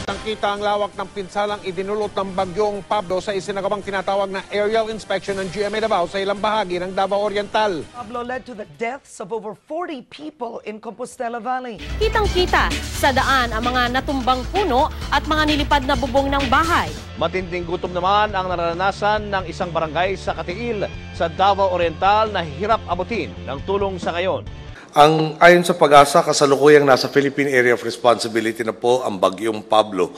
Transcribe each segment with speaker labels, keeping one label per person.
Speaker 1: Kitang-kita ang lawak ng pinsalang idinulot ng bagyong Pablo sa isinagawang tinatawag na aerial inspection ng GMA Davao sa ilang bahagi ng Davao Oriental.
Speaker 2: Pablo led to the deaths of over 40 people in Compostela Valley.
Speaker 3: Kitang-kita sa daan ang mga natumbang puno at mga nilipad na bubong ng bahay.
Speaker 4: Matinding gutom naman ang naranasan ng isang barangay sa Katiil sa Davao Oriental na hirap abutin ng tulong sa ngayon.
Speaker 5: Ayon sa Pag-asa, kasalukuyang nasa Philippine Area of Responsibility na po ang bagyong Pablo.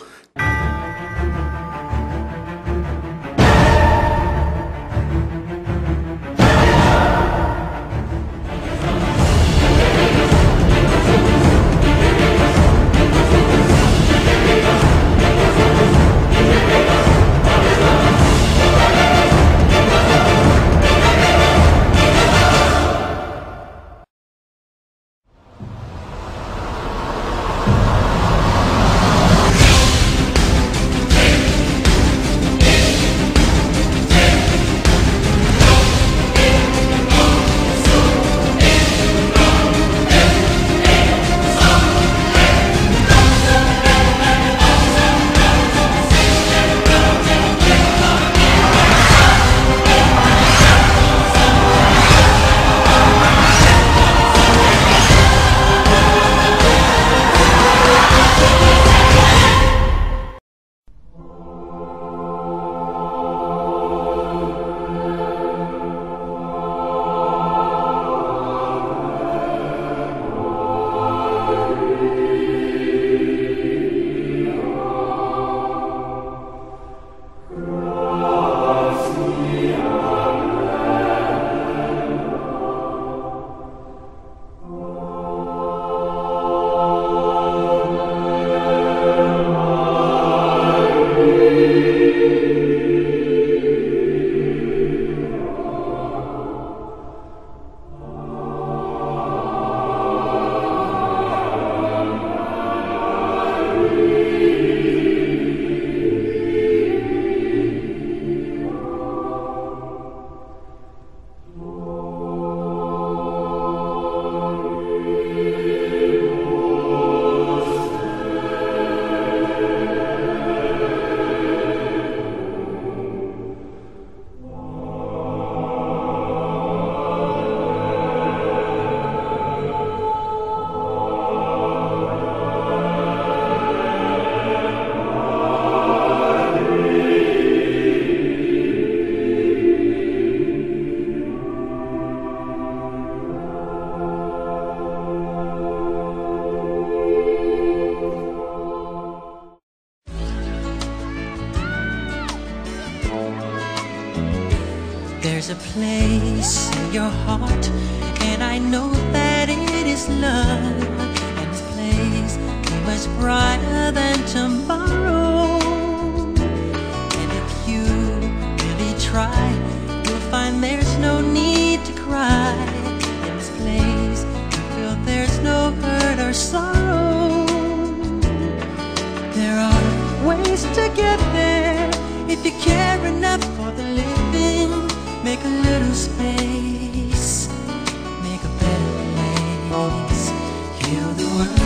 Speaker 6: There's a place in your heart, and I know that it is love. And this place is much brighter than tomorrow. And if you really try, you'll find there's no need to cry. In this place, you feel there's no hurt or sorrow. There are ways to get there if you care enough for the living. Make a little space, make a better place. Heal the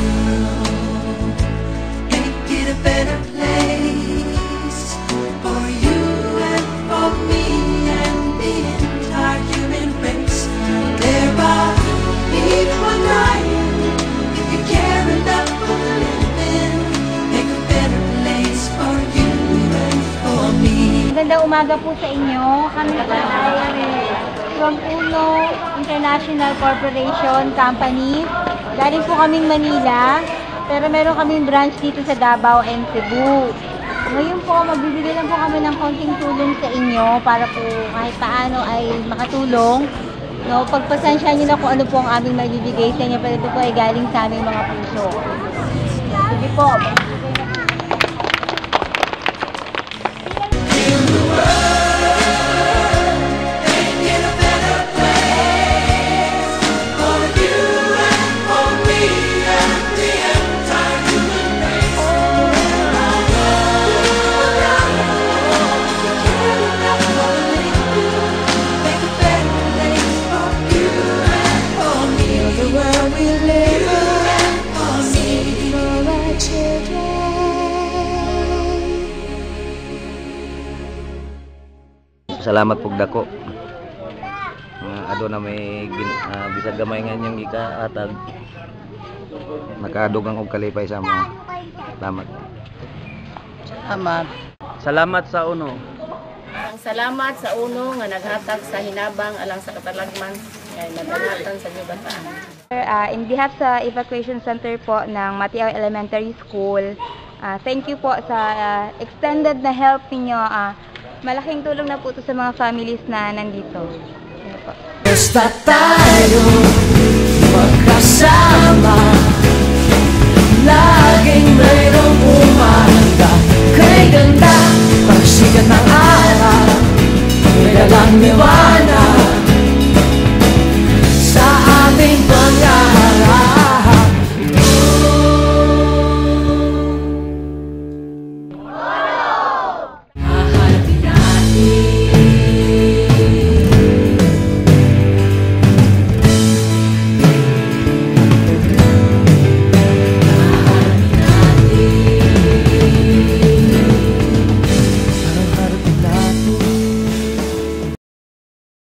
Speaker 6: world, make it a better place for you and for me and the entire human race. There are people dying. If you care enough for the living, make a better place for you and for me.
Speaker 7: Magandang umaga po sa inyo. Kami po ay from Uno International Corporation Company. Galing po kaming Manila, pero meron kaming branch dito sa Davao and Cebu. Ngayon po, magbibigay lang po kami ng konting tulong sa inyo para po kahit paano ay makatulong. No, pagpasensya niyo na kung ano po ang aming magbibigay sa inyo, pero ito po ay galing sa aming mga puso. Sige po.
Speaker 6: The world we live in, for me, for our children.
Speaker 8: salamat pug dako. Ado na may bisag gamay nga niyang ikaatag. Nakadugang og kalipay sa mga. Salamat. Salamat sa uno.
Speaker 9: Salamat sa uno nga naghatag sa hinabang alang sa katalagman ngay naghatag sa Yubataan.
Speaker 7: In behalf sa evacuation center po ng Matiaw Elementary School, thank you po sa extended na help ninyo. Malaking tulong na po ito sa mga families na nandito.
Speaker 6: Basta tayo magkasama.